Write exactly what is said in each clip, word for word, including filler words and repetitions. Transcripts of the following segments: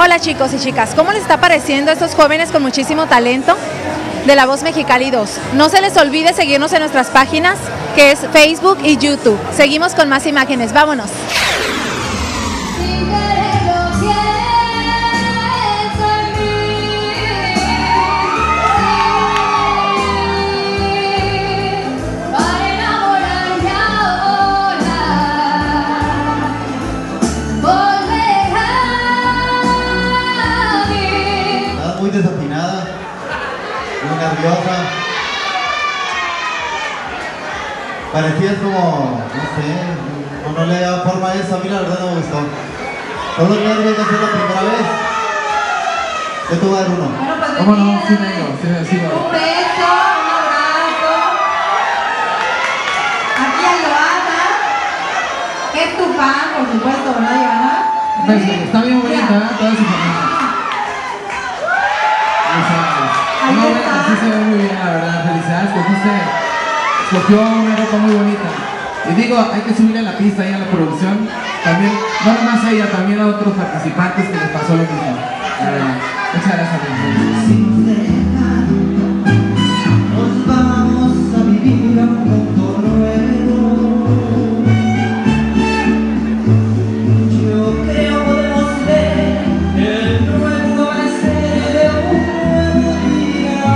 Hola chicos y chicas, ¿cómo les está pareciendo a estos jóvenes con muchísimo talento de La Voz Mexicali dos? No se les olvide seguirnos en nuestras páginas, que es Facebook y YouTube. Seguimos con más imágenes, vámonos. Muy desafinada, muy nerviosa. Parecías como, no sé, no, no le daba forma a eso. A mí la verdad no me gustó. Todos los nervios de hacer la primera vez. Yo te voy a dar uno. Bueno, pues ¿cómo no? Sí, vengo, sí, sí, vengo. un beso, un abrazo. Aquí a Joana, que es tu fan, por supuesto, ¿verdad, Joana? Pues, está bien bonita, ¿eh? Toda su familia. Ahí No, está. sí se ve muy bien, la verdad. Felicidades, escogiste, escogió una ropa muy bonita. Y digo, hay que subirle a la pista ahí a la producción. También, no nomás a ella, también a otros participantes que les pasó lo mismo. La verdad. Muchas gracias. Nos vamos a vivir a un mundo nuevo. Yo creo podemos ver el nuevo amanecer de un nuevo día.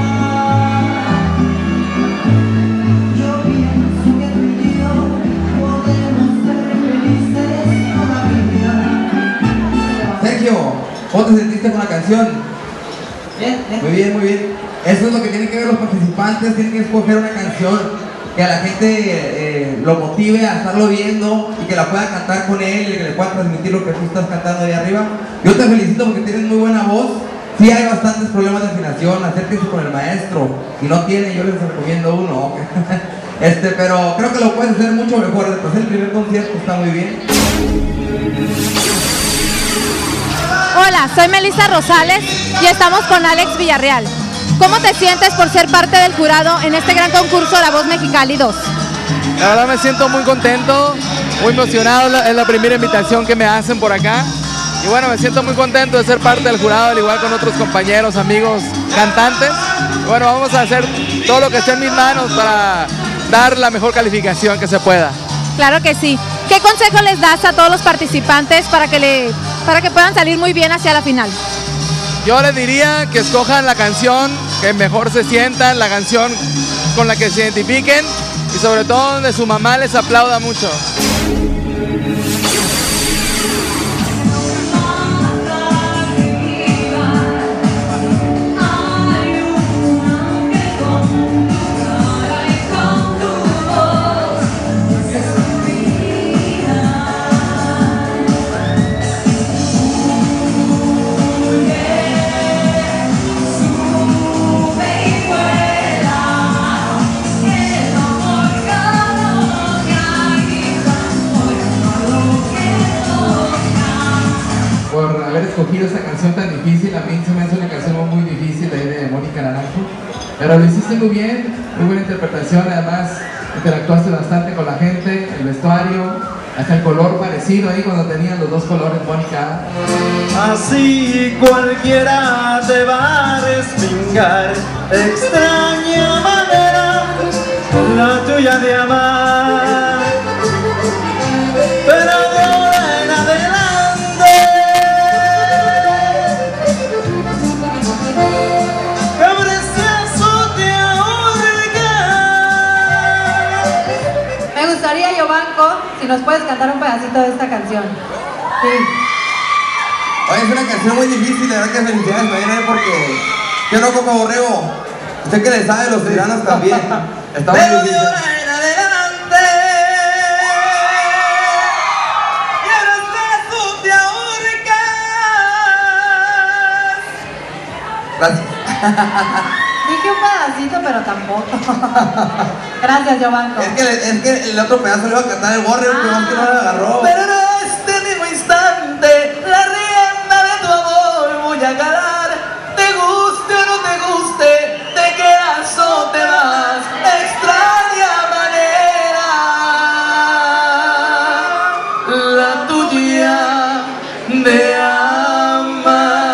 Yo pienso que tú y yo podemos ser felices todavía. Sergio, ¿cómo te sentiste con la canción? Bien, bien. Muy bien, muy bien. Eso es lo que tienen que ver los participantes, tienen que escoger una canción que a la gente eh, lo motive a estarlo viendo y que la pueda cantar con él y que le pueda transmitir lo que tú estás cantando ahí arriba. Yo te felicito porque tienes muy buena voz. Sí hay bastantes problemas de afinación, acérquense con el maestro. Si no tiene, yo les recomiendo uno. Este, pero creo que lo puedes hacer mucho mejor. Después el primer concierto está muy bien. Hola, soy Melissa Rosales y estamos con Alex Villarreal. ¿Cómo te sientes por ser parte del jurado en este gran concurso La Voz Mexicali dos? La verdad me siento muy contento, muy emocionado, es la primera invitación que me hacen por acá. Y bueno, me siento muy contento de ser parte del jurado, al igual con otros compañeros, amigos, cantantes. Y bueno, vamos a hacer todo lo que esté en mis manos para dar la mejor calificación que se pueda. Claro que sí. ¿Qué consejo les das a todos los participantes para que, le, para que puedan salir muy bien hacia la final? Yo les diría que escojan la canción que mejor se sientan, la canción con la que se identifiquen y sobre todo donde su mamá les aplauda mucho. Por haber escogido esta canción tan difícil. A mí se me hace una canción muy difícil ahí de Mónica Naranjo, pero lo hiciste muy bien, muy buena interpretación. Además interactuaste bastante con la gente, el vestuario, hasta el color parecido ahí cuando tenían los dos colores, Mónica. Así cualquiera te va a respingar, extraña manera la tuya de amar. Pero de ahora en adelante, que precioso te ahorca. Me gustaría, Giovanco, si nos puedes cantar un pedacito de esta canción. Sí. Oye, es una canción muy difícil, de verdad que felicidades, Mayra, porque yo no como borrego. Usted que le sabe, los tiranos también. Está muy Pero de difícil. ahora en adelante, quieres que tú te ahorcas. Gracias. Dije un pedacito, pero tampoco. Gracias, Giovanco. Es que, es que el otro pedazo le iba a cantar el borrego, pero más que no le agarró. Pero en este mismo instante, la rienda de tu amor voy a ganar. Te guste o no te guste, te quedas o te vas. Extraña manera la tuya de amar.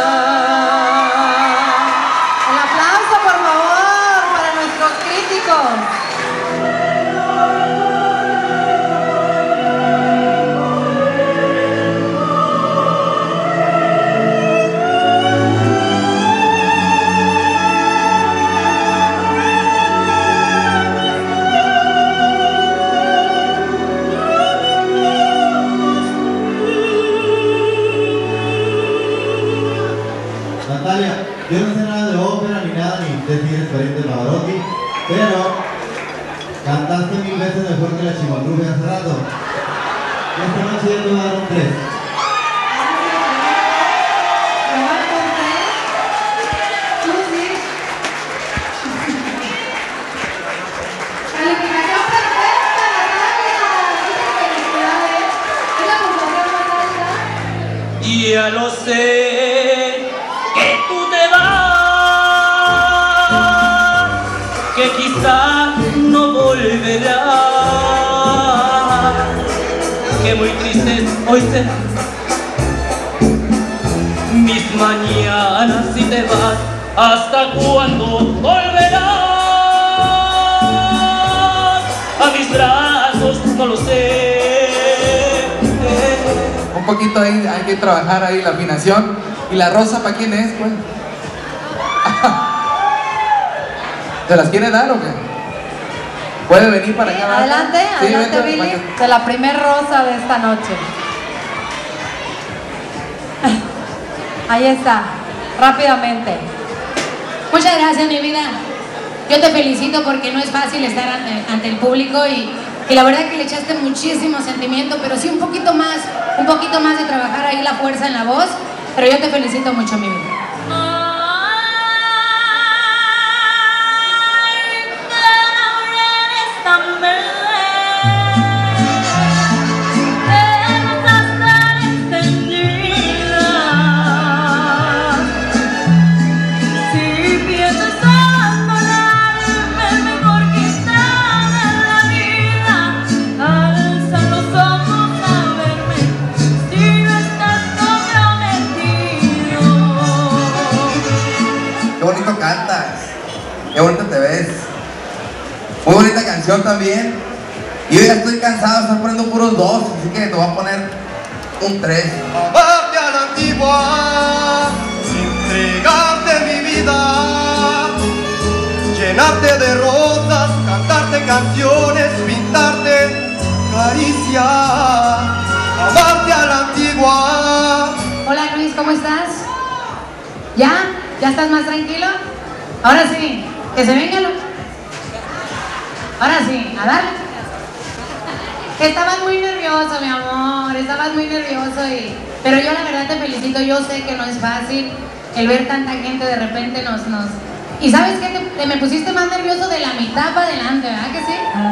Natalia, yo no sé nada de ópera ni nada, ni de tienes pariente de Pavarotti, pero cantaste mil veces mejor que la Chimalruja hace rato. Esta noche yo te voy a dar un tres. ¿Tú sí? Calificación perfecta, Natalia. Muchas felicidades. Es la puntuación más alta. Y ya lo sé, que tú te vas, que quizás no volverás, que muy tristes hoy serán mis mañanas si te vas. ¿Hasta cuándo volverás a mis brazos? No lo sé. Un poquito ahí, hay que trabajar ahí la afinación. ¿Y la rosa para quién es, pues? ¿Se las quiere dar o qué? ¿Puede venir para Sí, acá? adelante, Sí, adelante, vente, Billy, para que- de la primer rosa de esta noche. Ahí está, rápidamente. Muchas gracias, mi vida. Yo te felicito porque no es fácil estar ante, ante el público y, y la verdad que le echaste muchísimo sentimiento, pero sí un poquito más, un poquito más de trabajar ahí la fuerza en la voz, pero yo te felicito mucho, mi vida. Qué bonito cantas, qué bonito te ves. Muy bonita canción también. Y yo ya estoy cansado de estar poniendo puros dos, así que te voy a poner un tres. Amarte a la antigua, entregarte mi vida, llenarte de rosas, cantarte canciones, pintarte caricias. Amarte a la antigua. Hola, Luis, ¿cómo estás? ¿Ya? ¿Ya estás más tranquilo? Ahora sí, que se venga. Ahora sí, a darle. Estabas muy nervioso, mi amor, estabas muy nervioso y... Pero yo la verdad te felicito, yo sé que no es fácil el ver tanta gente de repente nos... nos... Y ¿sabes qué? Te, te me pusiste más nervioso de la mitad para adelante, ¿verdad que sí?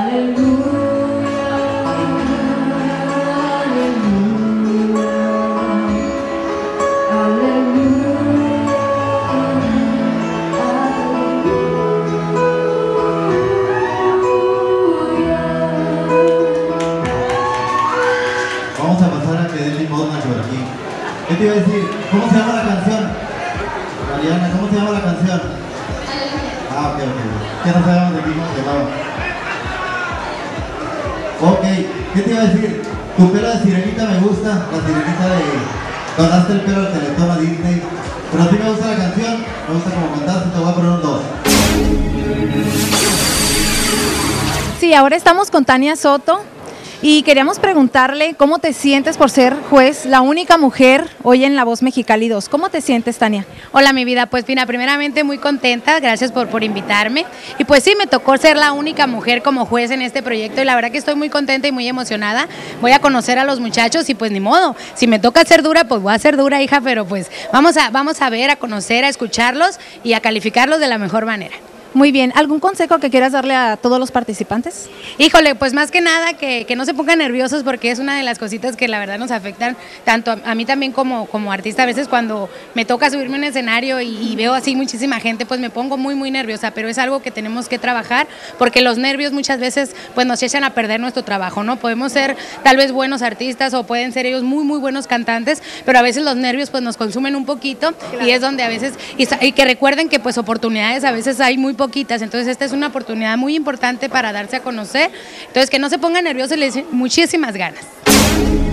Vamos a pasar a que den limosna por aquí. ¿Qué te iba a decir? ¿Cómo se llama la canción? Mariana, ¿cómo se llama la canción? Ah, ok, ok. ¿Qué no sabemos de ti cómo se llamaba? Ok, ¿qué te iba a decir? Tu pelo de sirenita me gusta, la sirenita de... Donaste el pelo al Teletón a Disney. Pero a ti me gusta la canción, me gusta como cantaste, te voy a poner un dos. Sí, ahora estamos con Tania Soto y queríamos preguntarle cómo te sientes por ser juez, la única mujer hoy en La Voz Mexicali dos. ¿Cómo te sientes, Tania? Hola, mi vida, pues mira, primeramente muy contenta, gracias por, por invitarme. Y pues sí, me tocó ser la única mujer como juez en este proyecto y la verdad que estoy muy contenta y muy emocionada. Voy a conocer a los muchachos y pues ni modo, si me toca ser dura, pues voy a ser dura, hija, pero pues vamos a, vamos a ver, a conocer, a escucharlos y a calificarlos de la mejor manera. Muy bien, ¿algún consejo que quieras darle a todos los participantes? Híjole, pues más que nada que, que no se pongan nerviosos porque es una de las cositas que la verdad nos afectan tanto a, a mí también como, como artista. A veces cuando me toca subirme a un escenario y, y veo así muchísima gente, pues me pongo muy muy nerviosa, pero es algo que tenemos que trabajar porque los nervios muchas veces pues nos echan a perder nuestro trabajo, ¿no? Podemos ser tal vez buenos artistas o pueden ser ellos muy muy buenos cantantes, pero a veces los nervios pues nos consumen un poquito. Claro. Y es donde a veces, y, y que recuerden que pues oportunidades a veces hay muy pocas poquitas, entonces esta es una oportunidad muy importante para darse a conocer, entonces que no se pongan nerviosos y les echen muchísimas ganas.